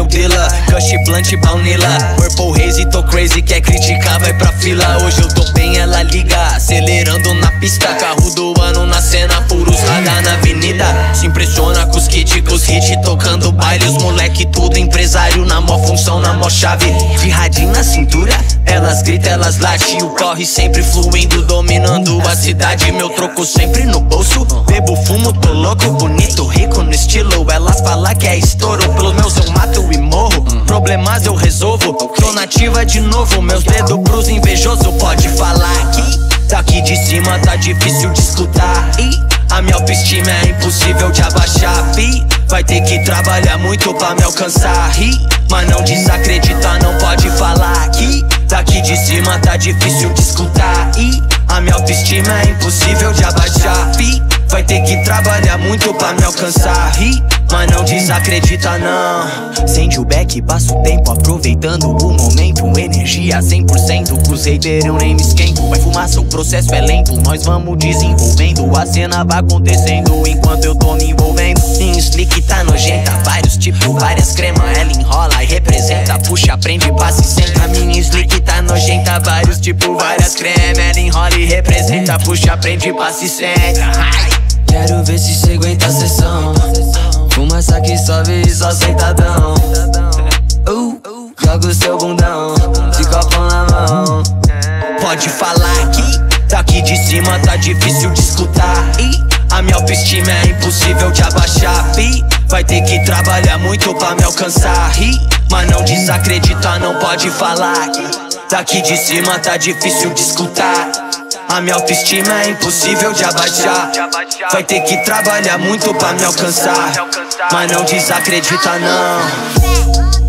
meu dealer. Kush, blunt, baunila, Purple Haze, tô crazy. Quer criticar, vai pra fila. Hoje eu tô bem, ela liga, acelerando na pista. Carro do ano na cena, puros radar na avenida. Se impressiona com os kits, com os hits, tocando baile. Os moleque tudo empresário, na mó função, na mó chave. De radinho na cintura, elas gritam, elas latem. O corre sempre fluindo, dominando a cidade. Meu troco sempre no bolso, bebo, fumo, tô louco. Bonito, rico no estilo, elas falam que é estouro. Pelos meus eu mato e morro, problemas eu resolvo. Tô nativa de novo, meus dedos cruz invejoso. Pode falar que daqui de cima tá difícil de escutar. E a minha autoestima é impossível de abaixar. Vai ter que trabalhar muito pra me alcançar. Mas não desacredita, não pode falar que daqui de cima tá difícil de escutar. E a minha autoestima é impossível de abaixar. Vai ter que trabalhar muito pra me alcançar. Mas não desacredita não. Acende o beck, passa o tempo aproveitando o momento. Energia 100%, com os haters eu nem me esquento. Vai fumaça, o processo é lento, nós vamos desenvolvendo. A cena vai acontecendo enquanto eu tô me envolvendo. Em slick tá nojenta, vários tipos, várias cremas. Ela enrola e representa, puxa, prende, passa e senta. A minha slick tá nojenta, vários tipos, várias cremas. Ela enrola e representa, puxa, prende, passa e senta. Quero ver se cê aguenta a sessão. Fumaça que sobe e só sentadão. Joga o seu bundão, de copo na mão. Pode falar que daqui de cima tá difícil de escutar. E a minha autoestima é impossível de abaixar. Vai ter que trabalhar muito pra me alcançar. Mas não desacredita, não pode falar que daqui de cima tá difícil de escutar. A minha autoestima é impossível de abaixar. Vai ter que trabalhar muito pra me alcançar. Mas não desacredita não.